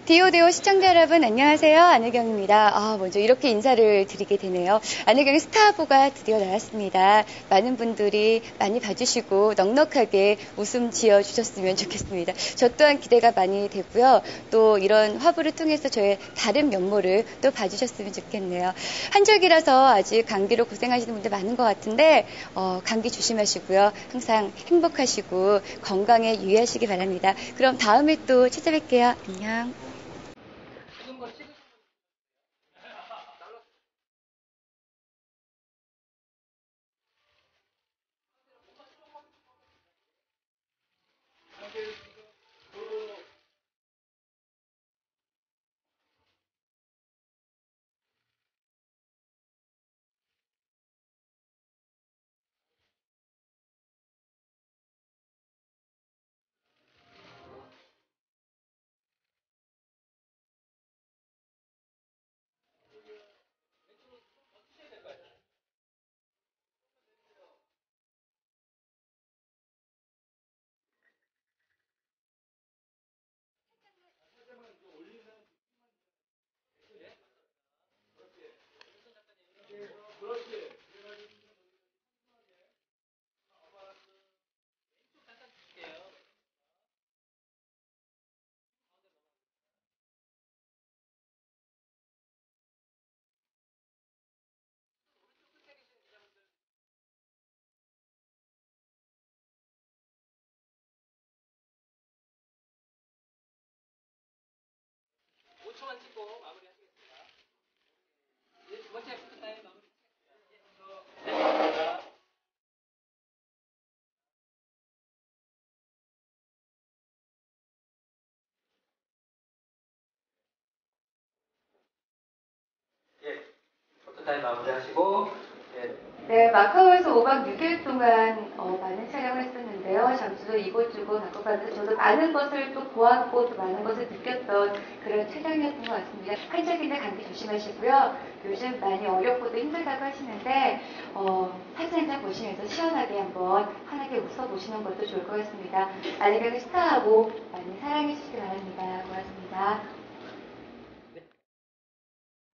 디오디오 시청자 여러분 안녕하세요. 안혜경입니다. 먼저 이렇게 인사를 드리게 되네요. 안혜경의 스타보가 드디어 나왔습니다. 많은 분들이 많이 봐주시고 넉넉하게 웃음 지어주셨으면 좋겠습니다. 저 또한 기대가 많이 되고요. 또 이런 화보를 통해서 저의 다른 면모를 또 봐주셨으면 좋겠네요. 한절기라서 아직 감기로 고생하시는 분들 많은 것 같은데 감기 조심하시고요. 항상 행복하시고 건강에 유의하시기 바랍니다. 그럼 다음에 또 찾아뵐게요. 안녕. 초만 찍고 마무리하시겠습니다. 두 번째 포토타임 마무리. 예, 포토타임 마무리하시고. 네, 마카오에서 5박 6일 동안 많은 촬영을 했었는데요. 잠수도 이곳저곳 바꿔봤는데 저도 많은 것을 또 보았고 또 많은 것을 느꼈던 그런 촬영이었던 것 같습니다. 한적인데 감기 조심하시고요. 요즘 많이 어렵고도 힘들다고 하시는데 사진 한 장 보시면서 시원하게 한번 환하게 웃어보시는 것도 좋을 것 같습니다. 안혜경의 스타하고 많이 사랑해 주시기 바랍니다. 고맙습니다.